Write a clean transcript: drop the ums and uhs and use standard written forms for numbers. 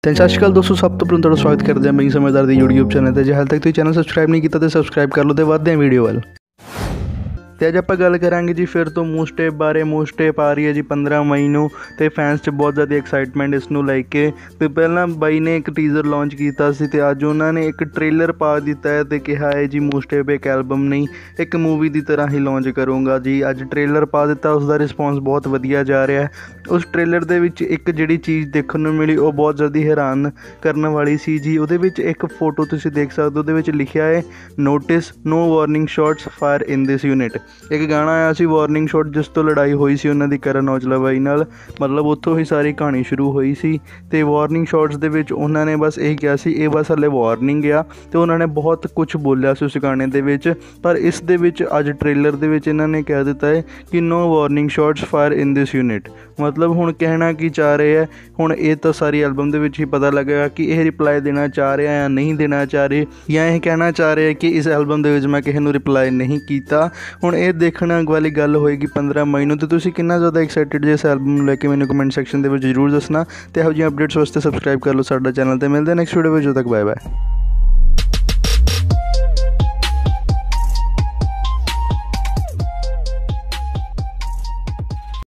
तो सत श्री अकाल दोस्तों, सब तो पहले स्वागत करते हैं मैं समझदार दी यूट्यूब चैनल पर। जो हाल तक तुम चैनल सबसक्राइब नहीं किया तो सबसक्राइब कर लो। तो बढ़ते हैं वीडियो वाल। तो अज आप गल करांगे जी फिर तो मूव स्टेप बारे। मूव स्टेप आ रही है जी 15 मई को, तो फैंस च बहुत ज़्यादा एक्साइटमेंट इसनों लैके। तो पहला बाई ने एक टीज़र लॉन्च किया सी, तो अज उन्होंने एक ट्रेलर पा दिता है तो कहा है जी मूव स्टेप एक एल्बम नहीं एक मूवी की तरह ही लॉन्च करूँगा जी। अज ट्रेलर पा दिता, उसका रिस्पॉन्स बहुत वधिया जा रहा है। उस ट्रेलर दे विच एक जिहड़ी चीज़ देखने को मिली वो बहुत ज़्यादा हैरान करने वाली सी जी। उहदे विच एक फोटो तुसीं देख सकते हो, उहदे विच लिखिया है notice no warning shots fire in this unit. एक गाना आया सी वार्निंग शॉट, जिस तो लड़ाई हुई सी उन्हां दी करण औजला बाई नाल, मतलब उत्थों ही सारी कहानी शुरू हुई सी। ते वार्निंग शॉट्स दे विच उन्होंने बस यही कहा सी ये बस हले वार्निंग आ, तो उन्होंने बहुत कुछ बोलिया सी उस गाने दे विच। पर इस दे विच अज ट्रेलर दे विच इन्होंने कह दिता है कि no warning shots fire in this unit. मतलब हुण कहना की चाह रहे हैं, हुण ये तो सारी एल्बम दे विच ही पता लगेगा कि यह रिप्लाई देना चाह रहे हैं या नहीं देना चाह रहे, या यह कहना चाह रहे हैं कि इस एल्बम दे विच मैं किसी नूं रिप्लाई नहीं किया। हुण ये देखने वाली गल होएगी 15 मई को। तो तुसीं कितना ज़्यादा एक्साइटेड जे इस एल्बम नूं लैके मैनूं कमेंट सैक्शन दे विच जरूर दसना। तो इहो जिहियां अपडेट्स वास्ते सबसक्राइब कर लो साडा चैनल। तो मिलते हैं नैक्सट वीडियो में, जो तक बाय बाय।